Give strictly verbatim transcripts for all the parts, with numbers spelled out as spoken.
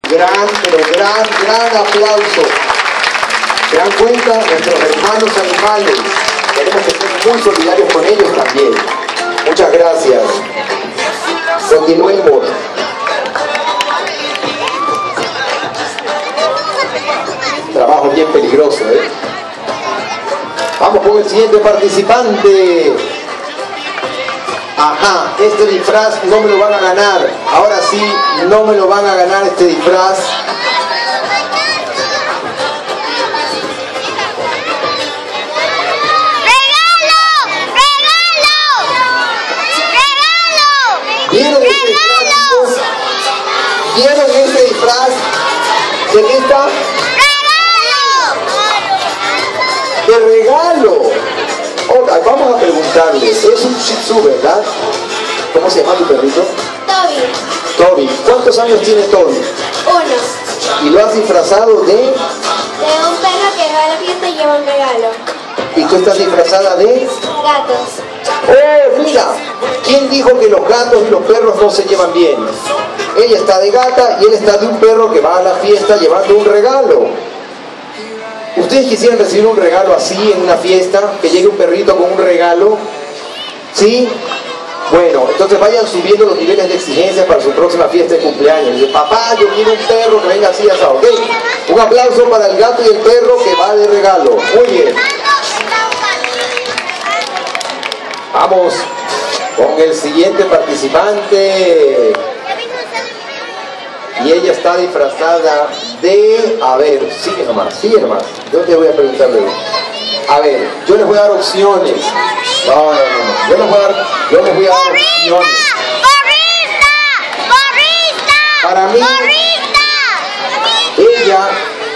Gran, pero gran, gran aplauso. ¿Se dan cuenta? Nuestros hermanos animales. Tenemos que ser muy solidarios con ellos también. Muchas gracias. Continuemos. Trabajo bien peligroso, ¿eh? Vamos con el siguiente participante. Ajá, este disfraz no me lo van a ganar. Ahora sí, no me lo van a ganar este disfraz. ¿Vieron este disfraz? ¿Vieron este disfraz? ¿De qué está? ¡De regalo! Oh, vamos a preguntarle. Es un Shih Tzu, ¿verdad? ¿Cómo se llama tu perrito? Toby. Toby. ¿Cuántos años tiene Toby? Uno. ¿Y lo has disfrazado de? De un perro que va a la fiesta y lleva un regalo. ¿Y tú estás disfrazada de? Gatos. ¡Oh, mira! ¿Quién dijo que los gatos y los perros no se llevan bien? Ella está de gata y él está de un perro que va a la fiesta llevando un regalo. ¿Ustedes quisieran recibir un regalo así en una fiesta? Que llegue un perrito con un regalo. ¿Sí? Bueno, entonces vayan subiendo los niveles de exigencia para su próxima fiesta de cumpleaños. Dice, papá, yo quiero un perro que venga así asado. ¿Ok? Un aplauso para el gato y el perro que va de regalo. Muy bien. Vamos con el siguiente participante. Y ella está disfrazada de... A ver, sigue nomás, sigue nomás. Yo te voy a preguntar luego. A ver, yo les voy a dar opciones. No, no, no, no. Yo les voy a dar, yo les voy a dar opciones. ¡Porrista! ¡Porrista! Para mí, ella...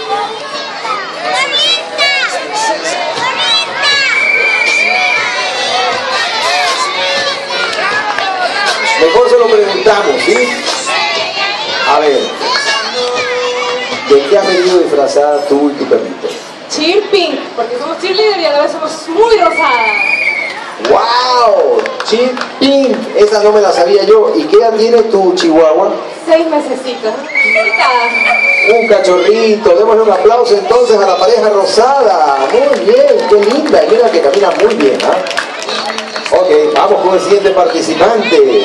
Mejor se lo preguntamos, ¿sí? A ver, ¿de qué has venido disfrazada tú y tu perrito? Cheerpink, porque somos cheerleader y a la vez somos muy rosadas. ¡Wow! Cheerpink, esa no me la sabía yo. ¿Y qué edad tiene tu chihuahua? Seis mesecitos. Un cachorrito. Démosle un aplauso entonces a la pareja rosada. Muy bien, qué linda. Y mira que camina muy bien, ¿ah? ¿eh? Ok, vamos con el siguiente participante.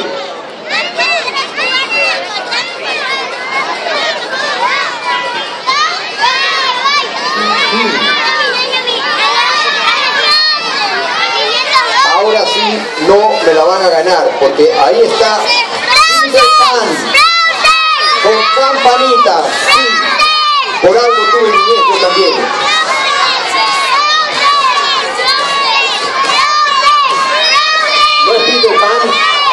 Ahora sí no me la van a ganar, porque ahí está Peter Pan con campanitas. Sí, por algo tuve niñez yo también. ¿No es Peter Pan?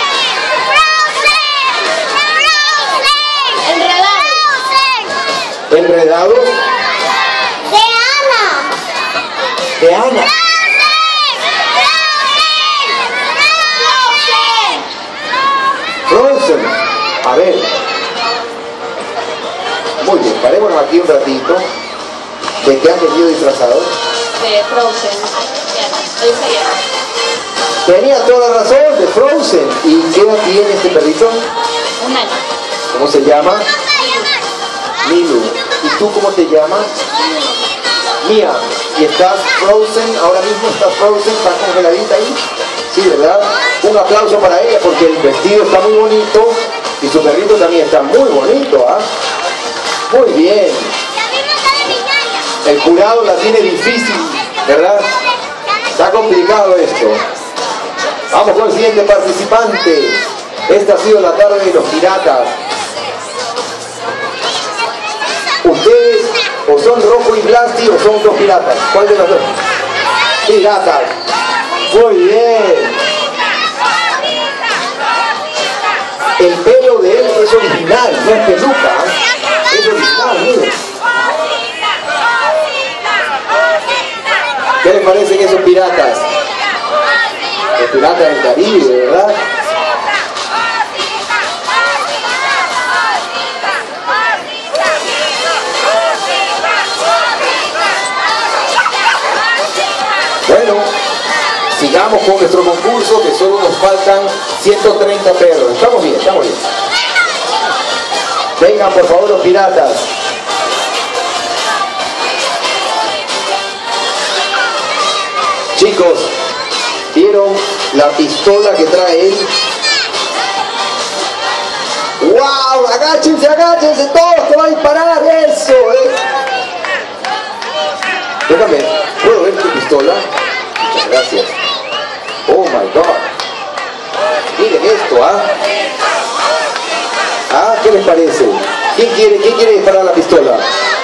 Enredado. ¿Enredado? De Ana. De Ana. Frozen. A ver. Muy bien, parémonos aquí un ratito. ¿De qué han venido disfrazados? De Frozen. Tenía toda la razón, de Frozen. ¿Y qué edad tiene este perrito? Un año. ¿Cómo se llama? Milu. ¿Y tú cómo te llamas? Mía. ¿Y estás Frozen? Ahora mismo estás Frozen, estás congeladita ahí. Sí, ¿verdad? Un aplauso para ella porque el vestido está muy bonito y su perrito también está muy bonito, ¿ah? ¿eh? Muy bien. El jurado la tiene difícil, ¿verdad? Está complicado esto. Vamos con el siguiente participante. Esta ha sido la tarde de los piratas. Ustedes o son Rojo y Blasti o son dos piratas. ¿Cuál de los dos? Piratas. Muy bien. El pelo de él es original, no es peluca. ¿eh? Es original, miren. ¿Qué les parecen esos piratas? Los piratas del Caribe, ¿verdad? Bueno, sigamos con nuestro concurso, que solo nos faltan ciento treinta perros. Estamos bien, estamos bien. Vengan por favor los piratas. Chicos, ¿vieron la pistola que trae él? ¡Wow! Agáchense, agáchense todos, que va a disparar. Eso, ¿eh? Déjame, ¿puedo ver tu pistola? Muchas gracias. Oh my God. Miren esto, ¿ah? ¿Ah? ¿Qué les parece? ¿Quién quiere, quién quiere disparar la pistola?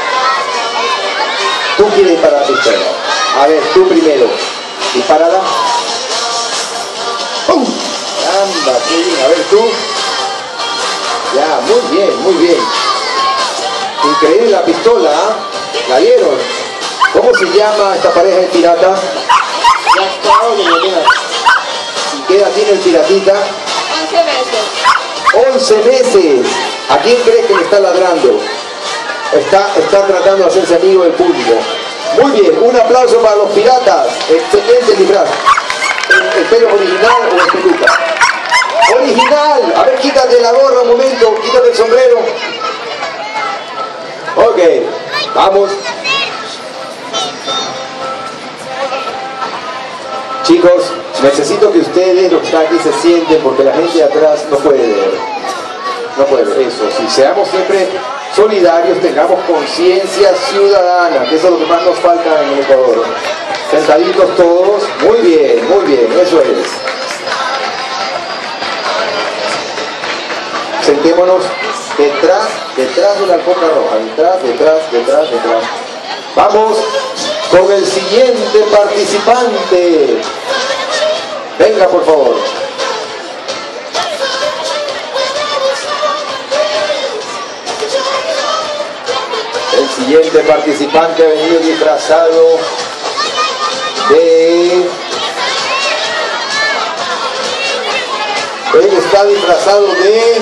Tú quieres disparar la pistola. A ver, tú primero. Dispárala. ¡Pum! Anda, qué bien. A ver, tú. Ya, muy bien, muy bien. Increíble la pistola, ¿ah? ¿La vieron? ¿Cómo se llama esta pareja de pirata? ¿Y qué edad tiene el piratita? once meses. once meses. ¿A quién crees que le está ladrando? Está, está tratando de hacerse amigo del público. Muy bien, un aplauso para los piratas. Excelente disfraz. ¿El, el pelo original o el peluca? Original. A ver, quítate la gorra un momento, quítate el sombrero. Ok, vamos. Chicos, necesito que ustedes, los que están aquí, se sienten porque la gente de atrás no puede ver. No puede ver eso. Si seamos siempre solidarios, tengamos conciencia ciudadana, que eso es lo que más nos falta en el Ecuador. Sentaditos todos. Muy bien, muy bien, eso es. Sentémonos detrás, detrás de la alfombra roja. Detrás, detrás, detrás, detrás. Vamos con el siguiente participante. Venga, por favor. El siguiente participante ha venido disfrazado de... Él está disfrazado de...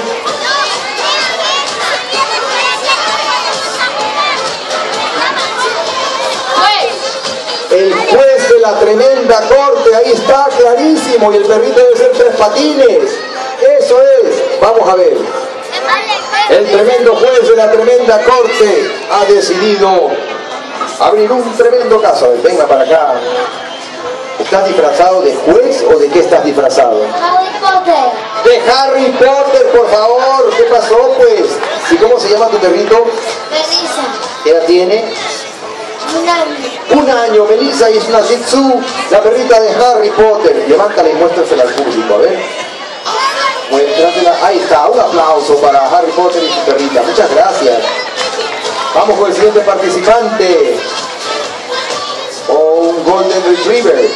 El juez de la tremenda corte, ahí está, clarísimo, y el perrito debe ser Tres Patines. Eso es, vamos a ver. El tremendo juez de la tremenda corte ha decidido abrir un tremendo caso. A ver, venga para acá. ¿Estás disfrazado de juez o de qué estás disfrazado? Harry Potter. De Harry Potter, por favor. ¿Qué pasó, pues? ¿Y cómo se llama tu perrito? Melissa. ¿Qué edad tiene? Un año. Un año, Melissa, y es una Shih Tzu, la perrita de Harry Potter. Levántala y muéstrasela al público, a ver. Muéstrasela. Ahí está, un aplauso para Harry Potter y su perrita. Muchas gracias. Vamos con el siguiente participante. Oh, un Golden Retriever.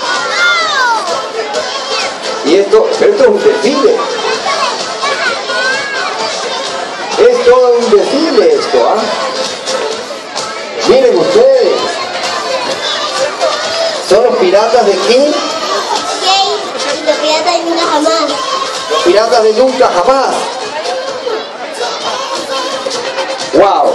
Y esto, pero esto es un desfile. Es todo un desfile esto, ¿ah? Miren ustedes. ¿Son los piratas de qué? Sí, los piratas de nunca jamás. Los piratas de nunca jamás. Wow.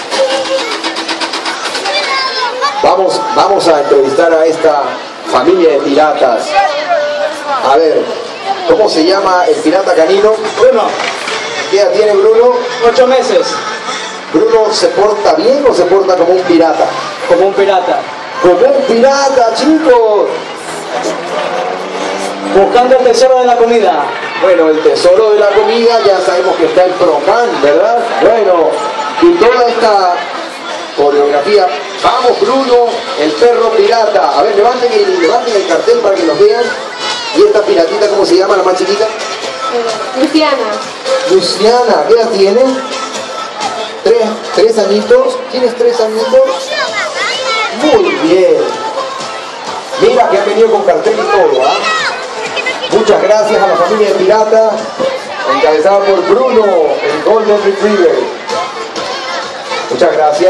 Vamos, vamos a entrevistar a esta familia de piratas. A ver, ¿cómo se llama el pirata canino? Bruno. ¿Qué edad tiene Bruno? Ocho meses. ¿Bruno se porta bien o se porta como un pirata? Como un pirata. ¡Como un pirata, chicos! Buscando el tesoro de la comida. Bueno, el tesoro de la comida ya sabemos que está en Procan, ¿verdad? Bueno, y toda esta coreografía. Vamos, Bruno, el perro pirata. A ver, levanten el, levanten el cartel para que los vean. ¿Y esta piratita cómo se llama, la más chiquita? Eh, Luciana. Luciana, ¿qué edad tiene? ¿Tres, tres añitos? ¿Tienes tres añitos? Muy bien. Mira que ha venido con cartel y todo, ¿ah? Muchas gracias a la familia de pirata, encabezada por Bruno, el Golden Retriever. Muchas gracias.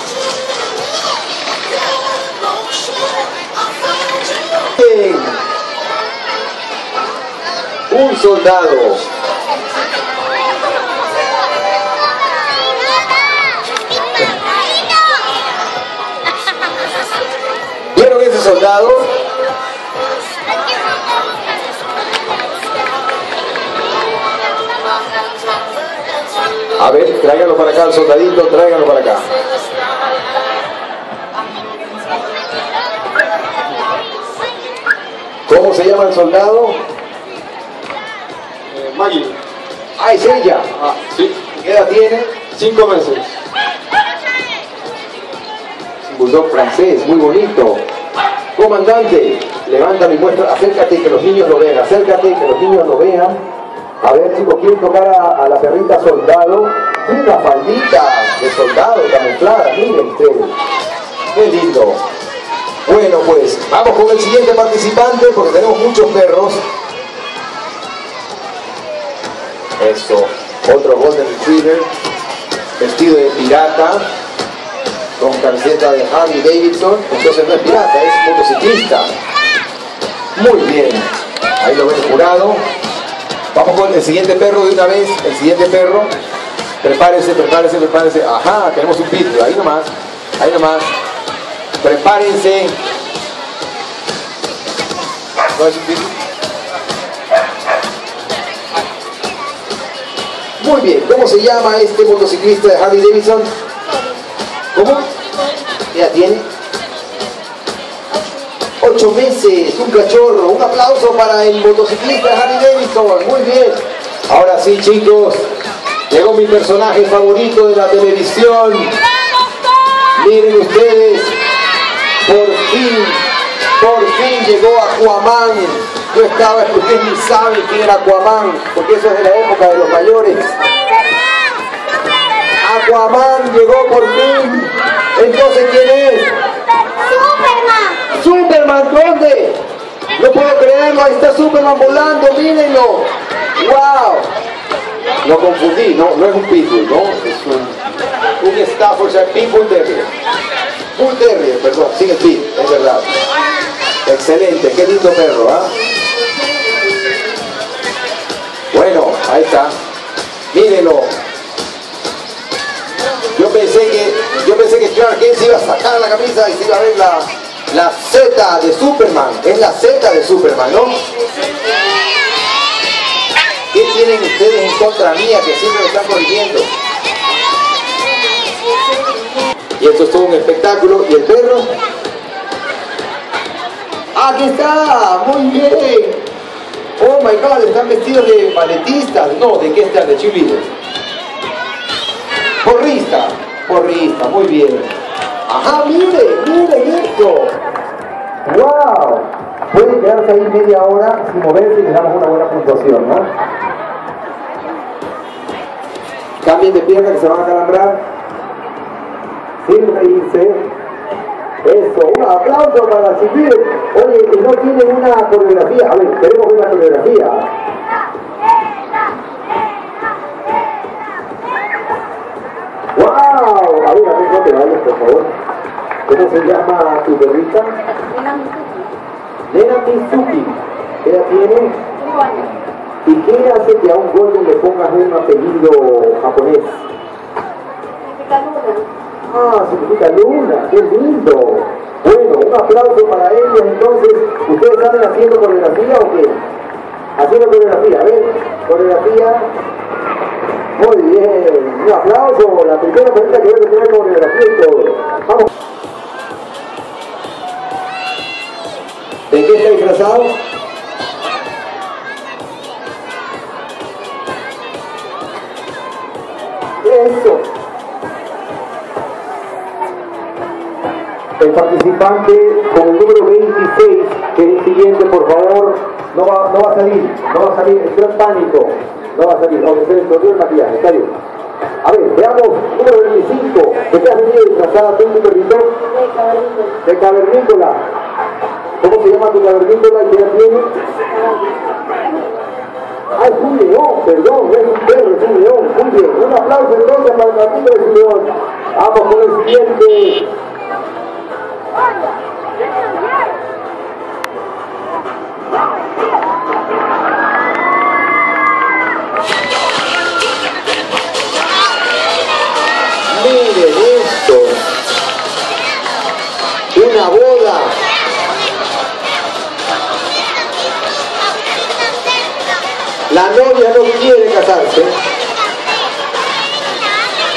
Bien. Un soldado. ¿Vieron ese soldado? A ver, Tráiganlo para acá, el soldadito, tráiganlo para acá. ¿Cómo se llama el soldado? Eh, Maggie. Ah, es ella. Ah, sí. ¿Qué edad tiene? Cinco meses. Un bulldog francés, muy bonito. Comandante, levántalo y muestra, acércate que los niños lo vean, acércate que los niños lo vean. A ver, chicos, quieren tocar a, a la perrita soldado. Una faldita de soldado camuflada, miren ustedes. Qué lindo. Bueno, pues vamos con el siguiente participante porque tenemos muchos perros. Eso, otro Golden Retriever, vestido de pirata, con camiseta de Harley Davidson. Entonces no es pirata, es motociclista. Muy bien, ahí lo ven jurado. Vamos con el siguiente perro de una vez, el siguiente perro. Prepárese, prepárese, prepárese. Ajá, tenemos un pitbull, ahí nomás, ahí nomás. Prepárense. ¿No es un pitbull? Muy bien, ¿cómo se llama este motociclista de Harley Davidson? ¿Cómo? ¿Ya tiene? Ocho meses, un cachorro. Un aplauso para el motociclista de Harley Davidson. Muy bien. Ahora sí, chicos, llegó mi personaje favorito de la televisión. Miren ustedes, por fin, por fin llegó Aquaman. Yo estaba, ustedes ni saben quién era Aquaman, porque eso es de la época de los mayores. Aquaman llegó por fin. Entonces, ¿quién es? Superman. Superman, ¿dónde? No puedo creerlo, ahí está Superman volando, mírenlo. ¡Wow! Lo confundí, no, no es un pitbull, ¿no? Es un, un Staffordshire Pitbull Terrier. Bull Terrier, perdón, sin el pit, es verdad. Excelente, qué lindo perro, ¿ah? Bueno, ahí está. Mírenlo. Yo pensé que, yo pensé que Clark Kent se iba a sacar la camisa y se iba a ver la, la Z de Superman. Es la Z de Superman, ¿no? ¿Qué tienen ustedes en contra mía que siempre me están corrigiendo? Y esto es todo un espectáculo. ¿Y el perro? ¡Aquí está! ¡Muy bien! ¡Oh my God! Están vestidos de maletistas. No, ¿de qué están? De cheerleaders. Porrista. Porrista, muy bien. ¡Ajá! ¡Miren! ¡Miren esto! ¡Wow! Pueden quedarse ahí media hora sin moverse y les damos una buena puntuación, ¿no? Cambien de pierna que se van a calambrar. Sin reírse. Eso, un aplauso para Chiquillos. Oye, que no tienen una coreografía. A ver, queremos ver la coreografía. ¡Wow! A ver, a ver, no te vayas, por favor. ¿Cómo se llama tu perrita? Nena Mizuki. ¿Qué edad tiene? ¿Y qué hace que a un golden le pongas un apellido japonés? Ah, significa luna, qué lindo. Bueno, un aplauso para ellos entonces. ¿Ustedes salen haciendo coreografía o qué? Haciendo coreografía, a ver, coreografía. Muy bien, un aplauso. La primera perrita que veo que tiene coreografía y todo. Vamos. ¿De qué está disfrazado? Eso. El participante con el número veintiséis, que es el siguiente, por favor, no va, no va a salir, no va a salir, entró en pánico, no va a salir, no, se le escondió el maquillaje, está bien. A ver, veamos, número veinticinco, ¿de qué has venido disfrazada tú, tu perrito? De cavernícola. ¿Cómo se llama tu cavernícola y qué edad tiene? Ah, es un león, perdón, no es un perro, es un león, muy bien. Un aplauso entonces para el gatito de su león. Vamos con el siguiente. Miren esto. Una boda. La novia no quiere casarse.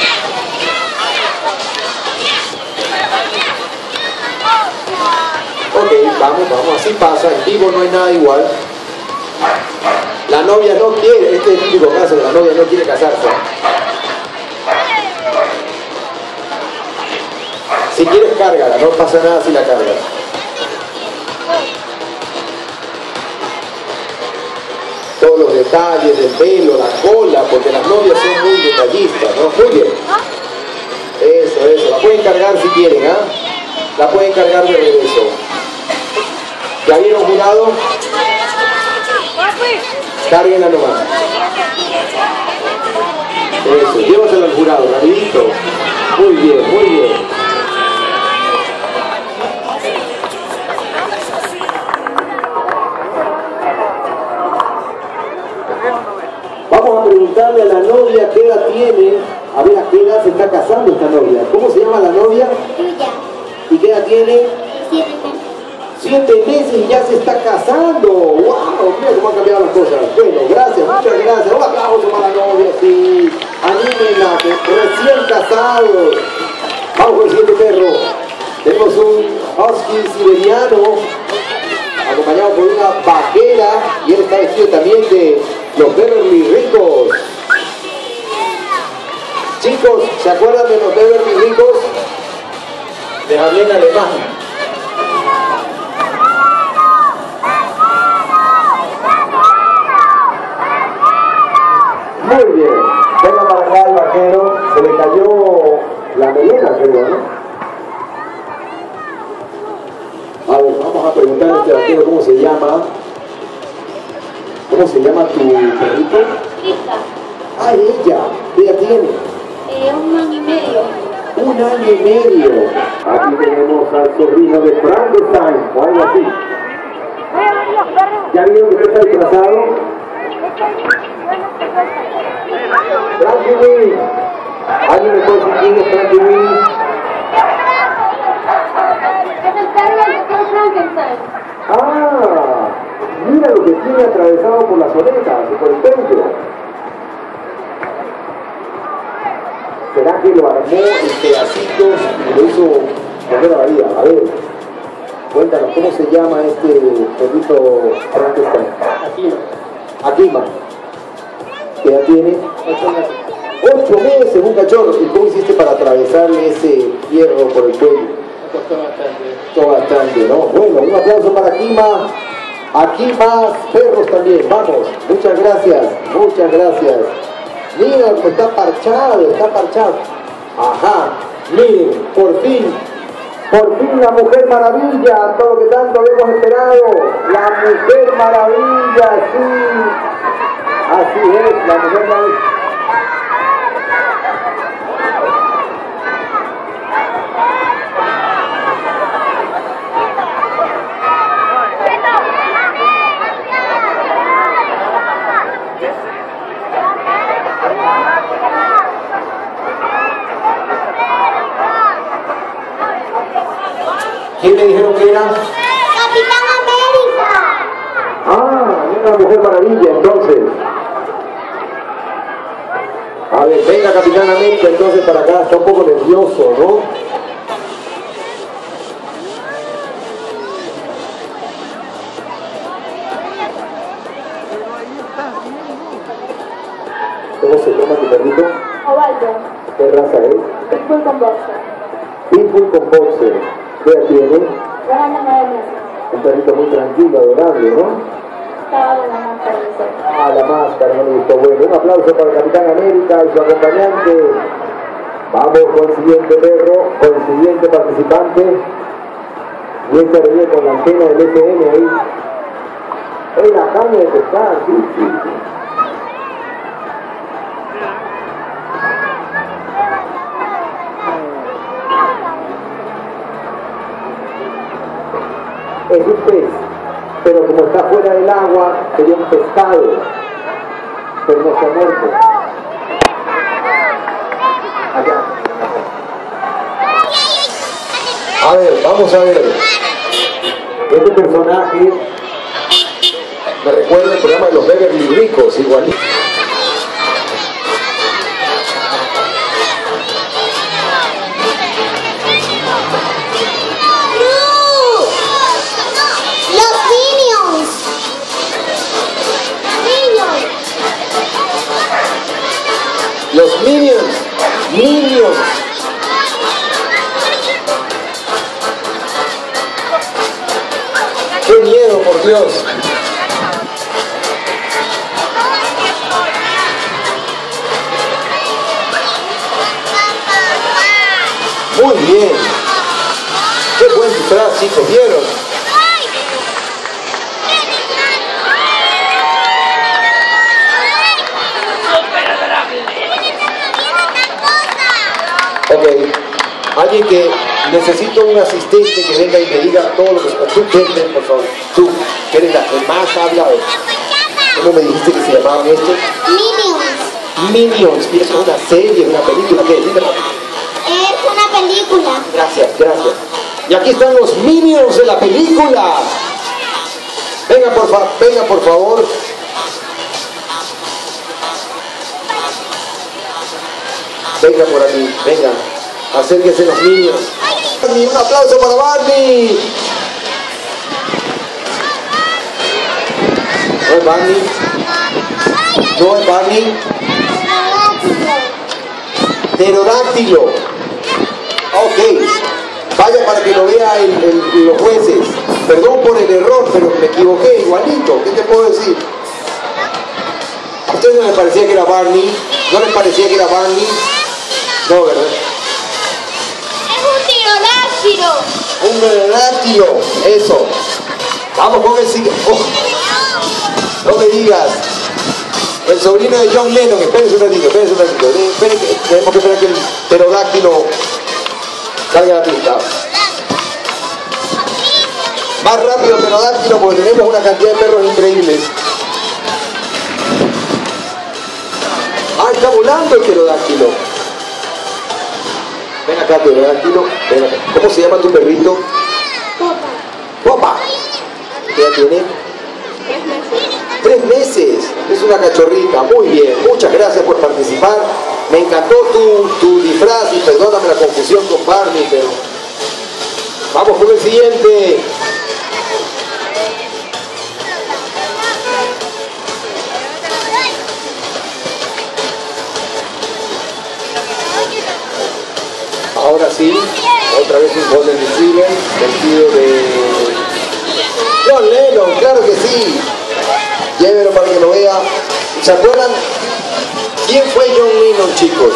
vamos, así pasa, en vivo no hay nada igual. La novia no quiere, este es el típico caso de la novia no quiere casarse. Si quieres, cárgala, no pasa nada si la cargas. Todos los detalles del pelo, la cola, porque las novias son muy detallistas, ¿no? Muy bien. Eso, eso, la pueden cargar si quieren, ¿ah? ¿eh? La pueden cargar de regreso. ¿Ya vieron jurado? Cárguenla nomás. Eso, llévasela al jurado, rapidito. Muy bien, muy bien. Vamos a preguntarle a la novia qué edad tiene. A ver, ¿a qué edad se está casando esta novia? ¿Cómo se llama la novia? Tuya. ¿Y qué edad tiene? Siete meses. Siete meses y ya se está casando. ¡Wow! Mira cómo han cambiado las cosas. Bueno, gracias, muchas gracias. Un aplauso para la novia, sí. Anímenla, que recién casados. Vamos con el siguiente perro. Tenemos un husky siberiano, acompañado por una vaquera, y él está vestido también de los Beverly Ricos. Chicos, ¿se acuerdan de los Beverly Ricos? De Marlene Alemán. Muy bien, venga para acá el vaquero, se le cayó la melena, creo, ¿no? A ver, vamos a preguntarle a este vaquero cómo se llama. ¿Cómo se llama tu perrito? Lista. Ah, ella, ¿qué ella tiene? Eh, un año y medio. Un año y medio. Aquí tenemos al sobrino de Frankenstein, o algo así. ¿Ya vieron que está disfrazado? Frankie Wee. ¿Alguien me puede decir quién es Frankie Wee? Es el perro del doctor Frankenstein. Ah, mira lo que tiene atravesado por las orejas y por el pecho. ¿Será que lo armó en pedacitos y lo hizo poner a la vida? A ver, cuéntanos, ¿cómo se llama este perrito Frankenstein? Aquí. Akima. ¿Qué edad tiene? Ocho meses. Ocho meses, un cachorro. ¿Y cómo hiciste para atravesarle ese hierro por el cuello? Me costó bastante. Costó bastante, ¿no? Bueno, un aplauso para Akima. Aquí más perros también. Vamos, muchas gracias, muchas gracias. Miren, está parchado, está parchado. Ajá, miren, por fin, por fin la Mujer Maravilla, todo lo que tanto habíamos esperado. La Mujer Maravilla, sí. Así es, la Mujer Maravilla. ¿Quién me dijeron que era? Capitán América. Ah, una Mujer Maravilla, entonces. A ver, venga Capitán América entonces para acá, está un poco nervioso, ¿no? ¿Cómo se llama tu perrito? Ovaldo. ¿Qué raza es? Pitbull con boxer. Pitbull con boxer. ¿Qué edad tiene? Dos años nueve meses. Un perrito muy tranquilo, adorable, ¿no? Estaba con la máscara de sol. Ah, la máscara, no le gustó. Bueno, un aplauso para el Capitán América y su acompañante. Vamos con el siguiente perro, con el siguiente participante. Y este venía con la antena del F M ahí. Es la caña de pescar, sí, sí. Es un pez, pero como está fuera del agua, sería un pescado, pero no está muerto. Allá. A ver, vamos a ver. Este personaje me recuerda el programa de los Beverly Ricos, igualito. Minions. ¡Qué miedo, por Dios! Muy bien. ¡Qué buen disfraz, chicos! ¿Vieron? Ok. Alguien que necesito un asistente que venga y me diga todo lo que... Tú, vente, por favor. Tú, que eres la que más habla. ¿Cómo me dijiste que se llamaban estos? Minions. Minions. ¿Y eso es una serie, una película? ¿Qué? Dígame. Es una película. Gracias, gracias. Y aquí están los Minions de la película. Venga, por, fa venga, por favor. Venga por aquí, venga. Acérquense los Minions. Barney, un aplauso para Barney. ¿No es Barney? ¿No es Barney? Pterodáctilo. Ok. Vaya para que lo vea el, el, los jueces. Perdón por el error, pero me equivoqué igualito. ¿Qué te puedo decir? ¿A ustedes no les parecía que era Barney? ¿No les parecía que era Barney? No, ¿verdad? Es un pterodáctilo. Un pterodáctilo. Eso. Vamos con el siguiente. Oh. No me digas. El sobrino de John Lennon. Espérense un ratito, espérense un ratito. Esperen que, tenemos que esperar que el pterodáctilo salga a la pista. Más rápido el pterodáctilo porque tenemos una cantidad de perros increíbles. Ah, está volando el pterodáctilo. Ven acá, pterodáctilo. Ven acá. ¿Cómo se llama tu perrito? Popa. Popa. ¿Qué edad tiene? Tres meses. Tres meses. Es una cachorrita. Muy bien. Muchas gracias por participar. Me encantó tu, tu disfraz y perdóname la confusión con Barney, pero... Vamos con el siguiente. Ahora sí, otra vez un Golden Retriever, vestido de John Lennon, claro que sí. Llévelo para que lo vea. ¿Se acuerdan quién fue John Lennon, chicos?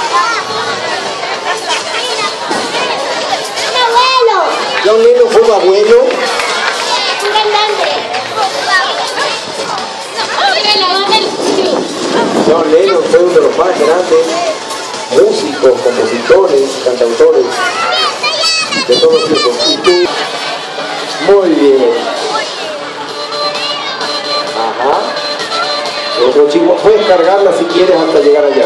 Un abuelo. John Lennon fue un abuelo. Un cantante. De la banda del John Lennon fue uno de los más grandes músicos, compositores, cantautores de todos los tiempos. Y tú, muy bien. Ajá. Otro chico, puedes cargarla si quieres hasta llegar allá.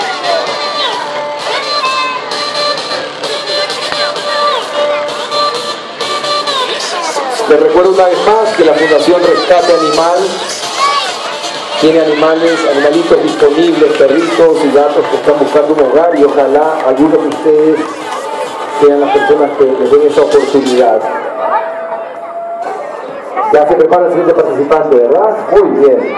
Les recuerdo una vez más que la Fundación Rescate Animal tiene animales, animalitos disponibles, perritos y gatos que están buscando un hogar y ojalá algunos de ustedes sean las personas que les den esa oportunidad. Ya se prepara el siguiente participante, ¿verdad? Muy bien.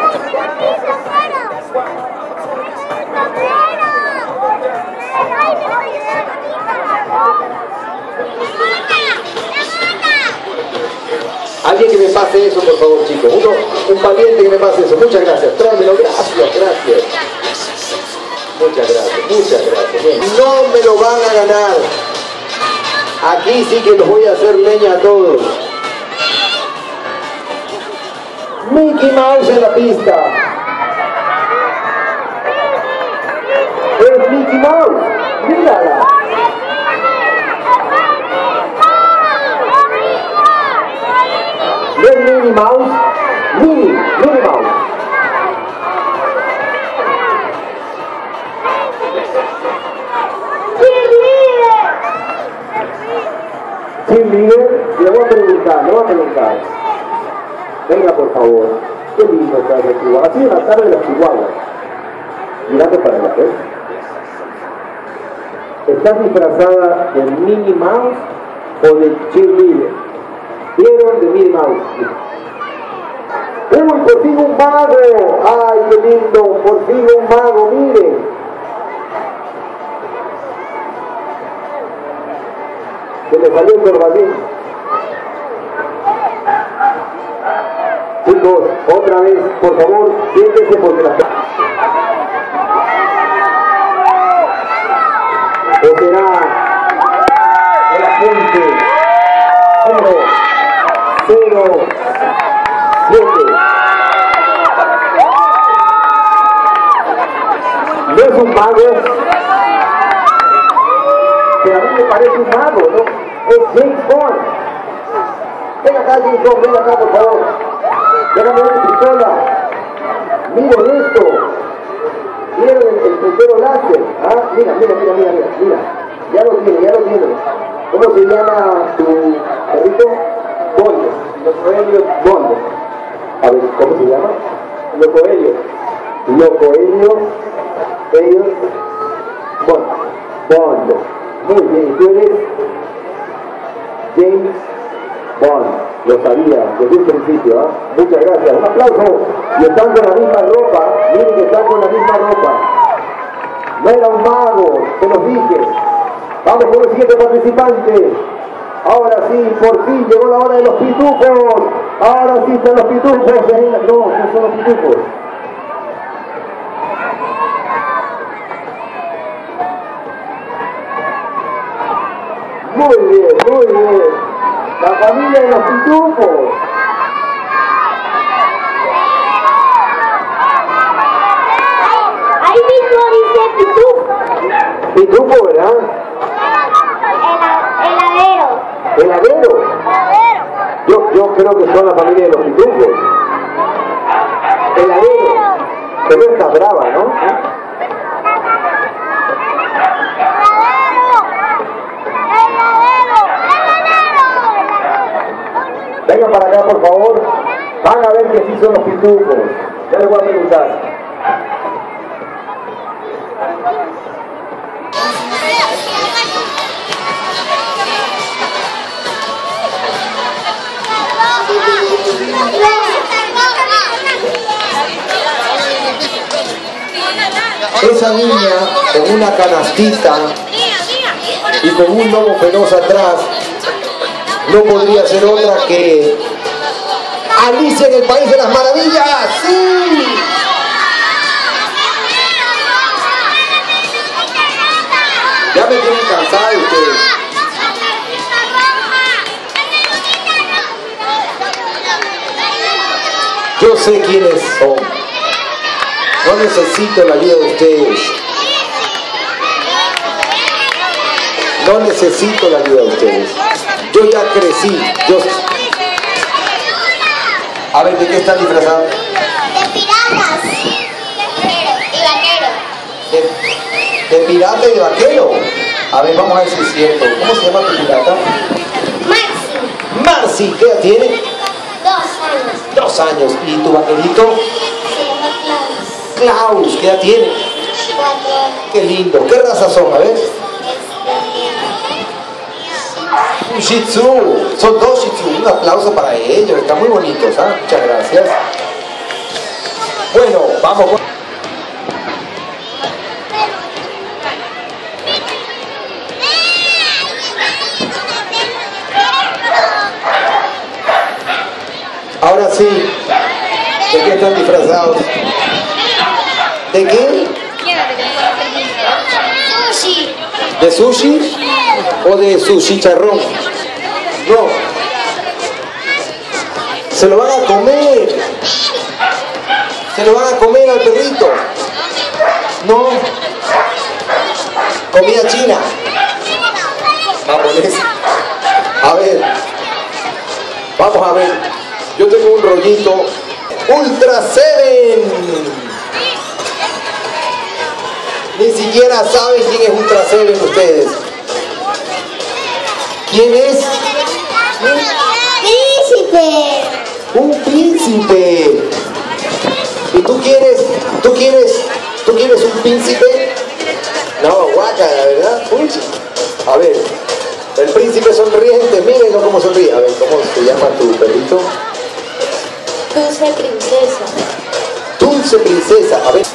Alguien que me pase eso, por favor, chicos. Uno, un valiente que me pase eso. Muchas gracias. Tráemelo. Gracias, gracias. Muchas gracias, muchas gracias. Bien. No me lo van a ganar. Aquí sí que los voy a hacer leña a todos. Mickey Mouse en la pista. Es Mickey Mouse. Mírala. ¿Es Minnie Mouse? Minnie, Minnie Mouse. Team Leader, le voy a preguntar, le voy a preguntar. Venga, por favor. Qué lindo está el Chihuahua. Así es la tarde de los Chihuahuas. Mirate para allá, ¿ves? ¿Estás disfrazada de Minnie Mouse o de cheerleader? ¿Vieron? De Minnie Mouse. ¡Uy, por fin un mago! ¡Ay, qué lindo! Por fin un mago, miren. Se le salió el corbatín. Chicos, otra vez, por favor, siéntense porque las... O será el agente cero cero siete. No es un mago, pero a mí me parece un mago, ¿no? Es James Bond. Ven acá, James Bond, ven acá, por favor. Déjame ver tu pistola. Miren esto. Miren el, el puntero láser. Ah, mira, mira, mira, mira, mira, mira. Ya lo tiene, ya lo tiene. ¿Cómo se llama tu perrito? Bond. Loco Elliot Bond. A ver, ¿cómo se llama? Loco Elliot. Loco Elliot. Elliot Bond. Bond. Muy bien, tú eres James Bond. Lo sabía desde un principio, ¿eh? Muchas gracias. Un aplauso. Y están con la misma ropa. Miren que están con la misma ropa. No era un mago, te los dije. Vamos con el siguiente participante. Ahora sí, por fin llegó la hora de los pitufos. Ahora sí están los pitufos. No, no son los pitufos. Muy bien, muy bien. La familia de los pitufos. Ahí mismo dice pitufo. Pitufo, ¿verdad? El heladero. ¿Heladero? Yo, yo creo que son la familia de los pitufos. Heladero. Pero está brava, ¿no? Vengan para acá, por favor. Van a ver que sí son los pitufos. Ya les voy a preguntar. Esa niña con una canastita y con un lobo feroz atrás no podría ser otra que Alicia en el País de las Maravillas. ¡Sí! Ya me tienen cansado ustedes. Yo sé quiénes son. No necesito la ayuda de ustedes. No necesito la ayuda de ustedes. Yo ya crecí. Yo... A ver, ¿de qué están disfrazados? De piratas. Y vaquero. De, de pirata y de vaquero. A ver, vamos a ver si es cierto. ¿Cómo se llama tu pirata? Maxi. Marcy, ¿qué edad tiene? Dos años. Dos años. ¿Y tu vaquerito? Se llama Klaus. Klaus, ¿qué edad tiene? Cuatro años. Qué lindo. ¿Qué raza son? A ver. Un Shih Tzu. Son dos Shih Tzu. Un aplauso para ellos. Están muy bonitos, ¿ah? Muchas gracias. Bueno, vamos con... Ahora sí. ¿De qué están disfrazados? ¿De qué? Sushi. ¿De sushi? ¿O de sushi charrón? No. Se lo van a comer. Se lo van a comer al perrito. No. Comida china. Japonesa. A ver. Vamos a ver. Yo tengo un rollito. Ultra Seven. Ni siquiera saben quién es Ultra Seven ustedes. ¿Quién es? Príncipe. Un príncipe. ¿Y tú quieres, tú quieres, tú quieres un príncipe? No, guácala, ¿verdad? Uy. A ver, el príncipe sonriente, mírenlo cómo sonríe. A ver, ¿cómo se llama tu perrito? Dulce princesa. Dulce princesa, a ver.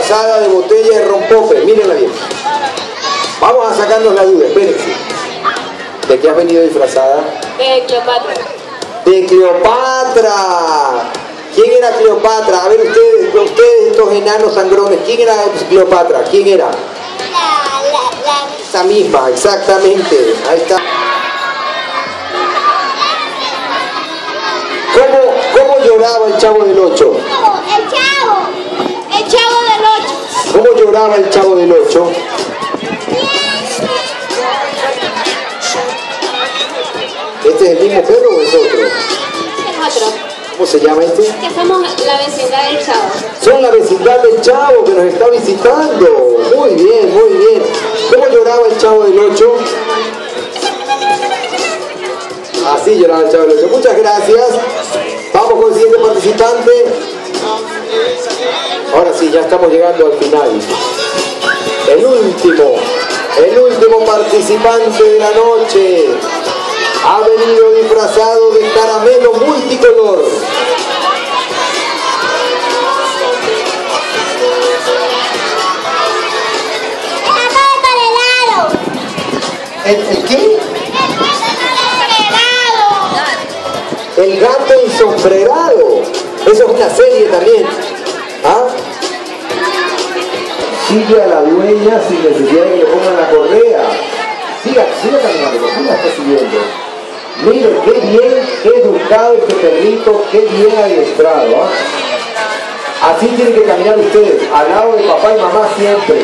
disfrazada de botella de rompope. Mírenla bien. Vamos a sacarnos la duda, espérense. ¿De qué has venido disfrazada? De Cleopatra. De Cleopatra. ¿Quién era Cleopatra? A ver ustedes, ustedes estos enanos sangrones, ¿quién era Cleopatra? ¿Quién era? La, la, la... Esa misma, exactamente. Ahí está. ¿Cómo, cómo lloraba el Chavo del Ocho? El chavo. El chavo del ocho. ¿Cómo lloraba el Chavo del Ocho? ¿Este es el mismo perro o es otro? Es otro. ¿Cómo se llama este? Que somos la vecindad del Chavo. Son la vecindad del Chavo que nos está visitando. Muy bien, muy bien. ¿Cómo lloraba el Chavo del Ocho? Así lloraba el Chavo del Ocho. Muchas gracias. Vamos con el siguiente participante. Ahora sí, ya estamos llegando al final. El último, el último participante de la noche ha venido disfrazado de caramelo multicolor. ¿El, el qué? El gato ensombrerado. Eso es una serie también. ¿Ah? Sigue a la dueña sin necesidad de que le pongan la correa. Siga, siga caminando, ¿cómo la está siguiendo? Miren, qué bien, qué educado este perrito, qué bien adiestrado. ¿Ah? Así tienen que caminar ustedes, al lado de papá y mamá siempre.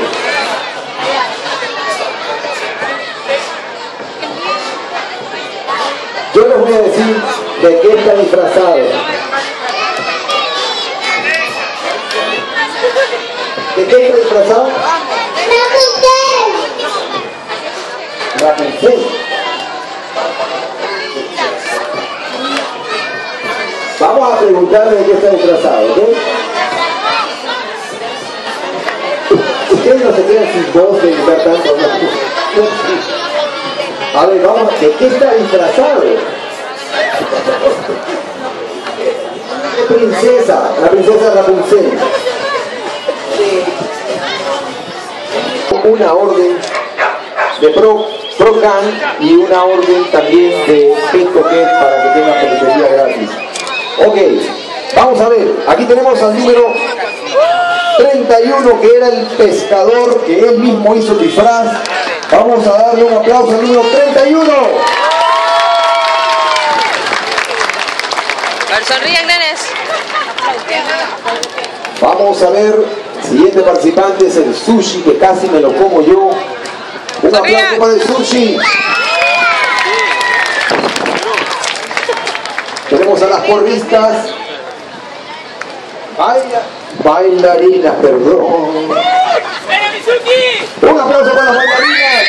Yo les voy a decir de qué está disfrazado. ¿De qué está disfrazado? Rapunzel. Vamos a preguntarle de qué está disfrazado, ¿ok? Ustedes no se quedan sin voz de gritar tanto, ¿no? A ver, vamos, ¿de qué está disfrazado? ¿Qué princesa? La princesa Rapunzel. Una orden de Pro, Procan y una orden también de Petcoquet para que tengan peluquería gratis. Ok, vamos a ver, aquí tenemos al número treinta y uno que era el pescador, que él mismo hizo el disfraz. Vamos a darle un aplauso al número treinta y uno. A ver, sonríen, nenes. Vamos a ver, siguiente participante es el sushi, que casi me lo como yo. Un aplauso para el sushi. Tenemos a las porristas. Baila, bailarinas, perdón. Un aplauso para las bailarinas.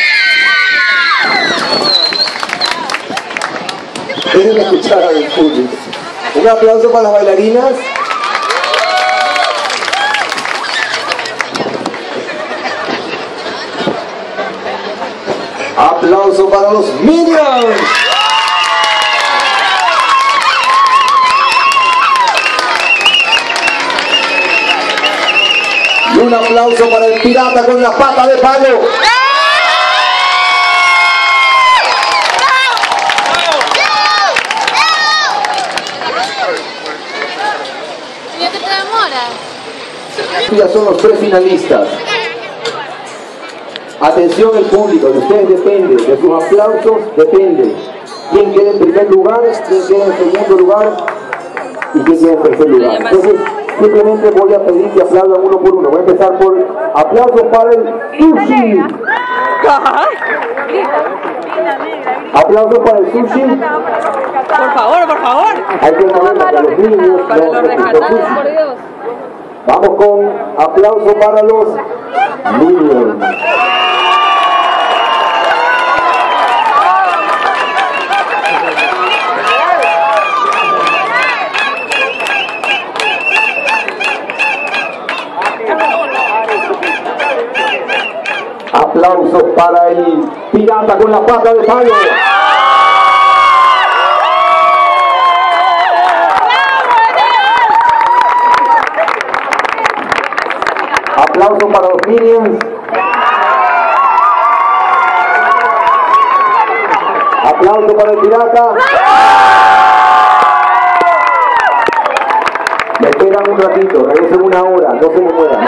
Déjenme escuchar al público. Un aplauso para las bailarinas. Aplauso para los Minions. Y un aplauso para el pirata con la pata de palo. ¿Ya te demoras? Ya son los tres finalistas. Atención el público, de ustedes depende, de sus aplausos depende. Quién queda en primer lugar, quién queda en segundo lugar y quién queda en tercer lugar. Entonces, simplemente voy a pedir que aplaudan uno por uno. Voy a empezar por aplausos para el sushi. Aplausos para el sushi. Por favor, por favor. Hay que mover para los niños. Para los- los los rescatados, sushi. por Dios. Vamos con aplauso para los niños. Aplausos para el pirata con la pata de palo. Aplausos aplauso para los Minions. Aplauso para el pirata. Me esperan un ratito, regresen una hora, no se me mueran.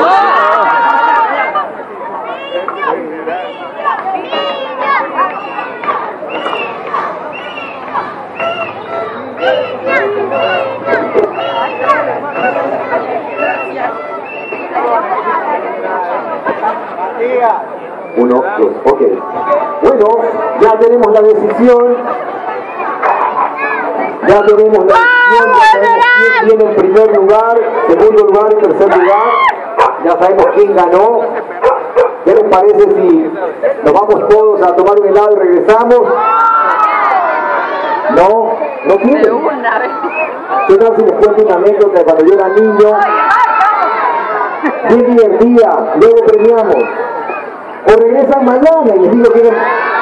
Uno, dos, ok. Bueno, ya tenemos la decisión. Ya tenemos la decisión. Ya sabemos quién viene en primer lugar, segundo lugar y tercer lugar. Ya sabemos quién ganó. ¿Qué les parece si nos vamos todos a tomar un helado y regresamos? No, no quieren. ¿Qué tal si les cuento una anécdota de cuando yo era niño? Bien divertida, luego premiamos. O regresan mañana y les digo que...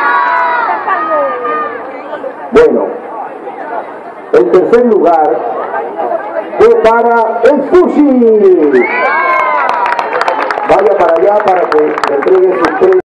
Bueno, el tercer lugar fue para el sushi. Vaya para allá para que entregue sus premios.